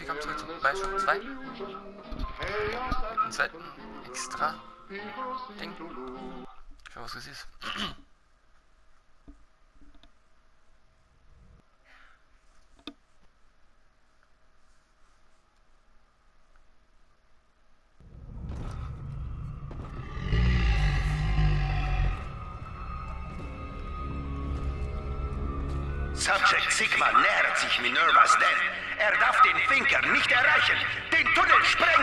willkommen zurück zu Bioshock 2. Ein zweiten extra Ding. Für was es ist. Subject Sigma nähert sich Minerva's Den. Er darf den Thinker nicht erreichen. Den Tunnel sprengen!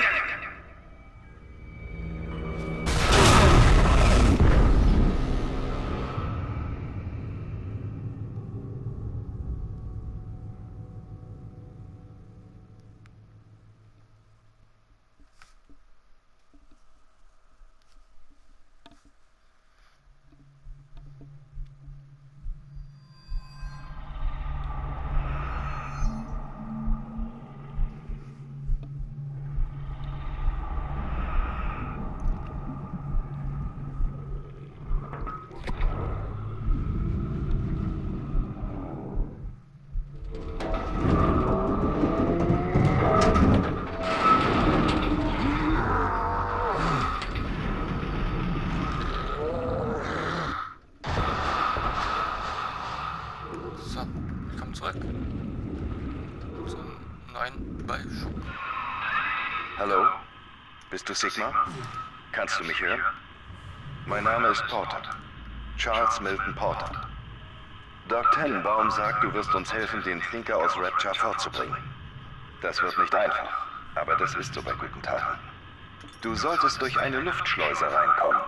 So, willkommen zurück zum neuen Bioshock. Hallo? Bist du Sigma? Kannst du mich hören? Mein Name ist Porter. Charles Milton Porter. Doc Tenenbaum sagt, du wirst uns helfen, den Thinker aus Rapture fortzubringen. Das wird nicht einfach, aber das ist so bei guten Taten. Du solltest durch eine Luftschleuse reinkommen.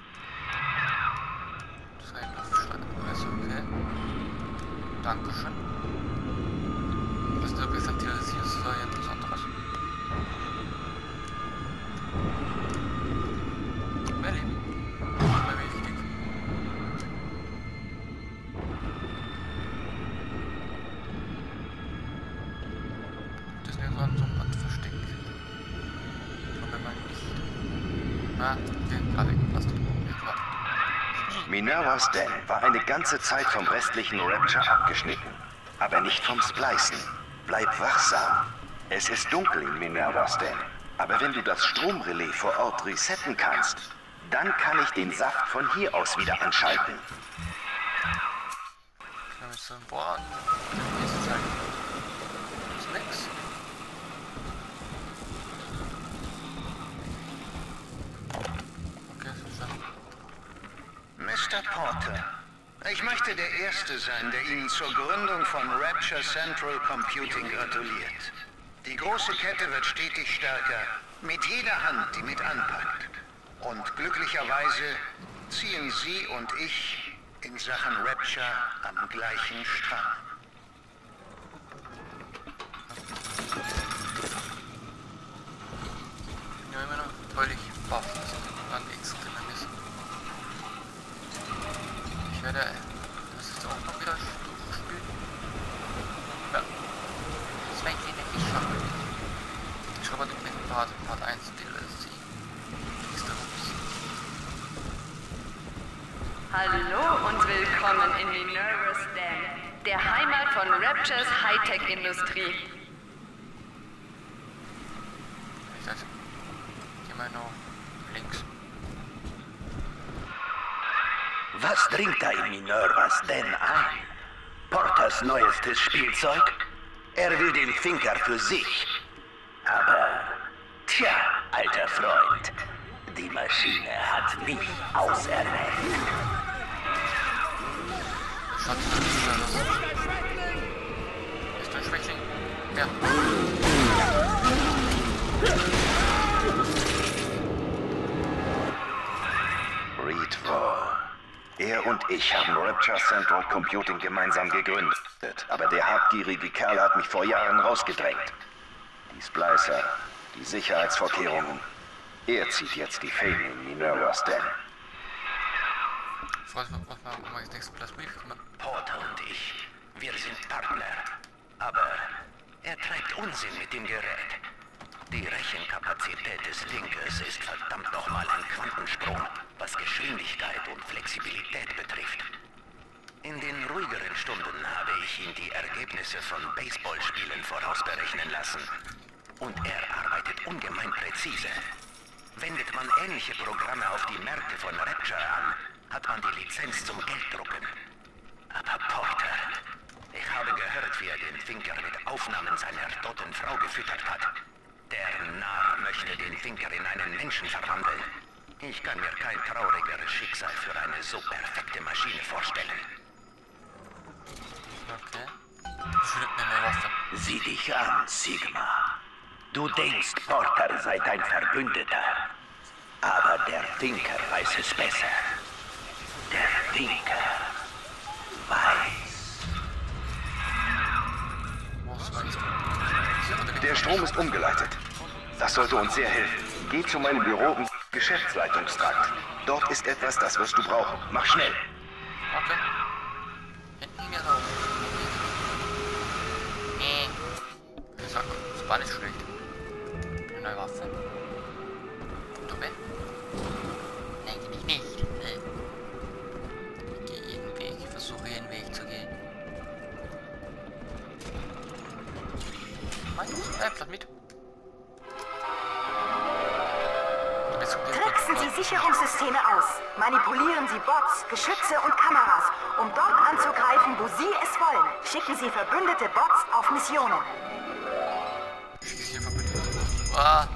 Okay. Dankeschön. Was repräsentiert das hier so ein Besonderes? Mehr Leben. Mehr wichtig. Das ist nirgendwo an so einem Wandversteck. Aber mal nicht. Ah, okay, gerade gepasst. Minerva's Den war eine ganze Zeit vom restlichen Rapture abgeschnitten. Aber nicht vom Splicen. Bleib wachsam. Es ist dunkel in Minerva's Den. Aber wenn du das Stromrelais vor Ort resetten kannst, dann kann ich den Saft von hier aus wieder anschalten. Kann ich so ein Bohren? Hier ist es halt. Ist nix. Okay, verstanden. Mr. Porter, ich möchte der Erste sein, der Ihnen zur Gründung von Rapture Central Computing gratuliert. Die große Kette wird stetig stärker, mit jeder Hand, die mit anpackt. Und glücklicherweise ziehen Sie und ich in Sachen Rapture am gleichen Strang. Ich bin ja immer noch völlig baff, dass an nichts drinnen ist. Ich werde das ist auch noch wieder durchspielen. Ja. Das werde ich nicht schaffen. Ich schreibe den nächsten Part 1 DLC. Nächste Rums. Hallo und willkommen in Minerva's Den, der Heimat von Raptures Hightech-Industrie. Ich sag, geh mal noch links. Was dringt da in Minerva's Den ein? Porters neuestes Spielzeug? Er will den Thinker für sich. Aber, tja, alter Freund, die Maschine hat mich auserwählt. Schaut sich das wieder los. Ist du ein Schwächling? Ja. Reed Wall. Er und ich haben Rapture Central Computing gemeinsam gegründet. Aber der habgierige Kerl hat mich vor Jahren rausgedrängt. Die Splicer, die Sicherheitsvorkehrungen. Er zieht jetzt die Fäden in Minerva's Den. Was mach ich nächstes Plasmid? Porter und ich, wir sind Partner. Aber er treibt Unsinn mit dem Gerät. Die Rechenkapazität des Thinkers ist verdammt nochmal ein Quantensprung, was Geschwindigkeit und Flexibilität betrifft. In den ruhigeren Stunden habe ich ihn die Ergebnisse von Baseballspielen vorausberechnen lassen. Und er arbeitet ungemein präzise. Wendet man ähnliche Programme auf die Märkte von Rapture an, hat man die Lizenz zum Gelddrucken. Aber Porter, ich habe gehört, wie er den Thinker mit Aufnahmen seiner toten Frau gefüttert hat. Der Narr möchte den Thinker in einen Menschen verwandeln. Ich kann mir kein traurigeres Schicksal für eine so perfekte Maschine vorstellen. Okay. Schnitt mir eine Waffe. Sieh dich an, Sigma. Du denkst, Porter sei dein Verbündeter. Aber der Thinker weiß es besser. Der Thinker weiß. Was weißt du? Der Strom ist umgeleitet. Das sollte uns sehr helfen. Geh zu meinem Büro im Geschäftsleitungstrakt. Dort ist etwas, das wirst du brauchen. Mach schnell. Okay. Hinten geht's raus. Nee. Ich sag, das war nicht schlecht. Eine neue Waffe. Du bist? Nein, bin ich nicht. Nee. Ich gehe jeden Weg. Ich versuche jeden Weg zu gehen. Bleib mit. Tricksen Sie Sicherungssysteme aus. Manipulieren Sie Bots, Geschütze und Kameras, um dort anzugreifen, wo Sie es wollen. Schicken Sie verbündete Bots auf Missionen. Ah.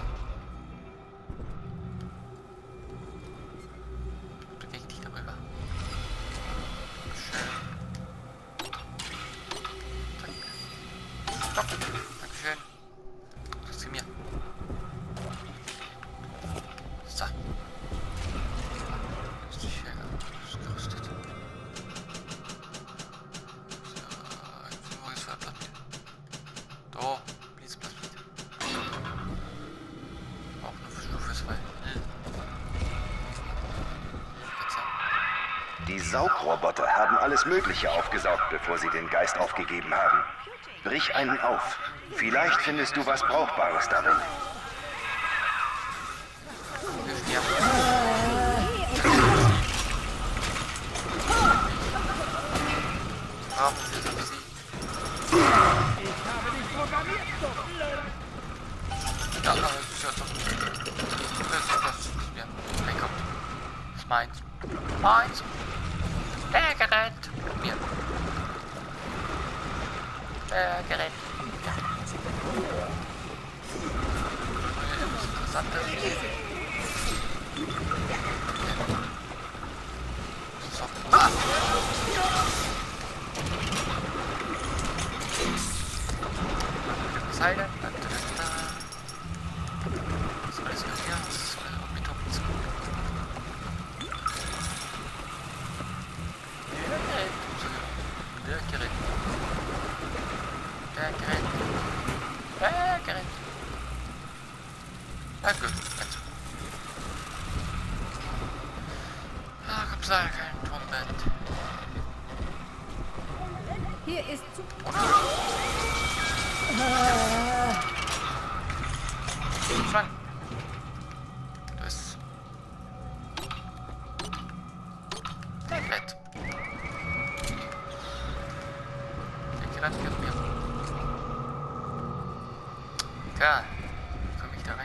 Beweg dich darüber. Schön. Stopp. Dankeschön. Das ist mir. So. Das ist sicher gerüstet. So, jetzt wo ist Feuerplatz mit? Da, Blitzplatz mit. Auch nur für Stufe 2. Die Saugroboter haben alles Mögliche aufgesaugt, bevor sie den Geist aufgegeben haben. Brich einen auf. Vielleicht findest du was Brauchbares darin. Wir sterben. Brauchen wir so sie. Ja, aber das ist ja doch. Das ist ja. Reinkommt. Das ist meins. Meins. Der gerät. Mir. Der gerät. Ja. Interessantes. So. Ah! Seile. So, alles gut hier. Das soll mit uns. Der Gerät. Der Gerät. Der Gerät. Na gut, ganz gut. Ah, komm, sag kein Tonband. Hier ist zu... Schwank. Du bist. Komplett. Der Gerät gehört mir. Tja, wie komme ich da rein?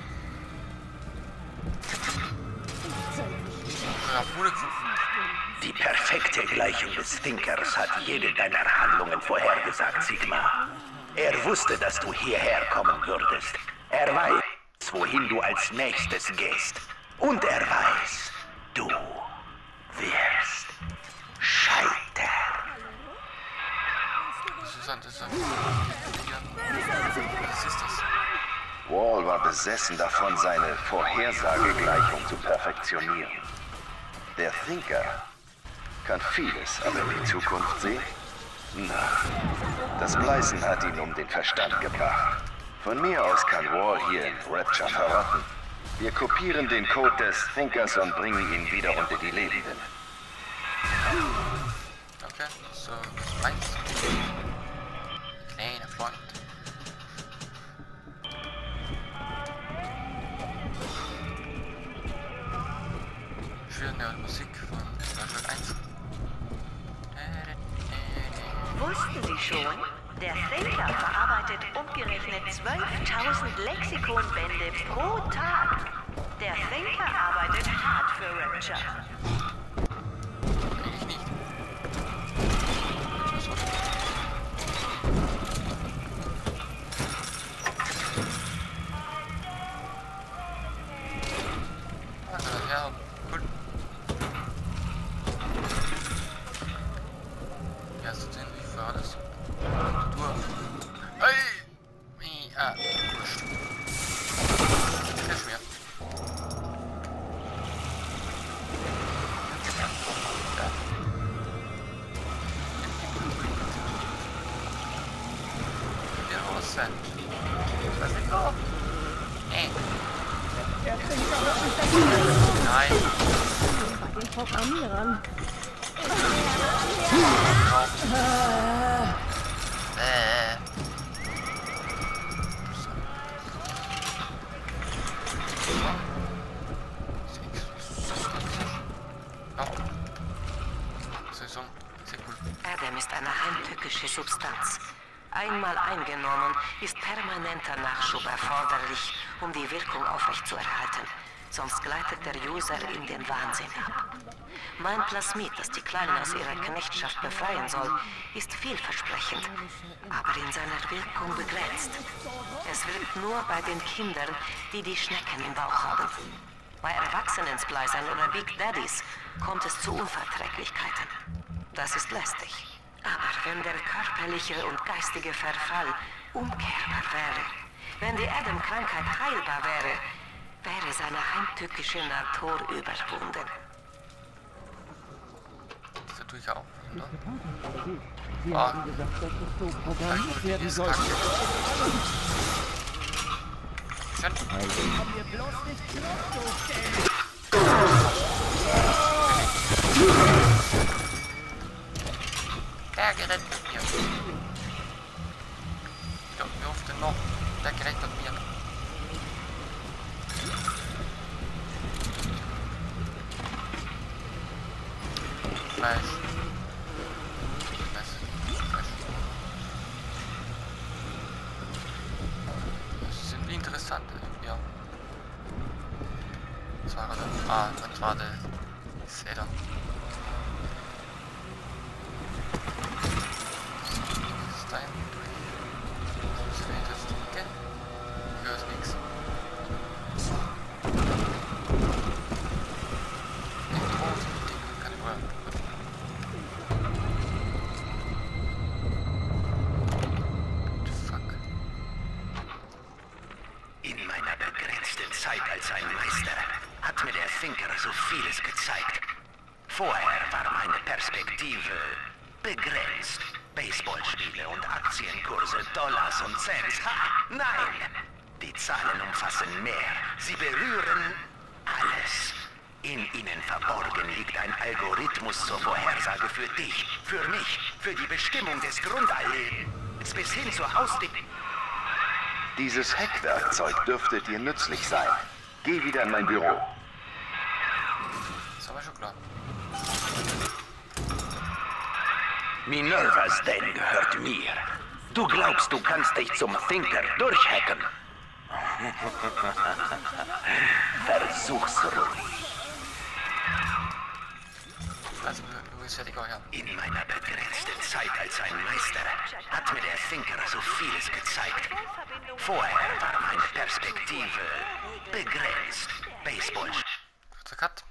Die perfekte Gleichung des Thinkers hat jede deiner Handlungen vorhergesagt, Sigma. Er wusste, dass du hierher kommen würdest. Er weiß, wohin du als nächstes gehst. Und er weiß, du wirst scheitern. Das ist das? Wall war besessen davon, seine Vorhersagegleichung zu perfektionieren. Der Thinker kann vieles, aber in die Zukunft sehen? Na, das Bleißen hat ihn um den Verstand gebracht. Von mir aus kann Wall hier in Rapture verrotten. Wir kopieren den Code des Thinkers und bringen ihn wieder unter die Lebenden. Okay, so, meins. Kleiner Freund. Schöne Musik von Staffel 1. Wussten Sie schon? Der Thinker verarbeitet umgerechnet 12.000 Lexikonbände pro Tag. Der Thinker arbeitet hart für Rapture. Eigentlich nicht. Also, ja, cool. Wie hast du denn, wie war das? Du. Hey! Wurscht. Sehr schwer. Was ist das? Nein. Bei den Programmierern. Adam ist eine heimtückische Substanz. Einmal eingenommen, ist permanenter Nachschub erforderlich, um die Wirkung aufrechtzuerhalten. Sonst gleitet der User in den Wahnsinn ab. Mein Plasmid, das die Kleinen aus ihrer Knechtschaft befreien soll, ist vielversprechend, aber in seiner Wirkung begrenzt. Es wirkt nur bei den Kindern, die die Schnecken im Bauch haben. Bei erwachsenen Splicern oder Big Daddies kommt es zu Unverträglichkeiten. Das ist lästig. Aber wenn der körperliche und geistige Verfall umkehrbar wäre, wenn die Adam-Krankheit heilbar wäre, wäre seine heimtückische Natur überwunden. Das tue ich auch, oder? Sie haben gesagt, dass es so programmiert werden soll. Schön. Haben wir bloß nicht bloßstellen. Der gerät mit mir. Ja, wie oft denn noch? Der gerät mit mir. Fleisch. Das sind interessante, ja. Was war das? Das war der Seder. In meiner begrenzten Zeit als ein Meister hat mir der Thinker so vieles gezeigt. Vorher war meine Perspektive begrenzt. Baseballspiele und Aktienkurse, Dollars und Cents. Ha! Nein! Die Zahlen umfassen mehr. Sie berühren alles. In ihnen verborgen liegt ein Algorithmus zur Vorhersage für dich, für mich, für die Bestimmung des Grundalllebens, bis hin zur Ausdehnung. Dieses Hackwerkzeug dürfte dir nützlich sein. Geh wieder in mein Büro. Das war schon klar. Minerva's Den gehört mir. Du glaubst, du kannst dich zum Thinker durchhacken? Versuch's ruhig. Also, du bist fertig, ja. In meiner begrenzten Zeit als ein Meister hat mir der Thinker so vieles gezeigt. Vorher war meine Perspektive begrenzt. Baseball. Kurzer Cut.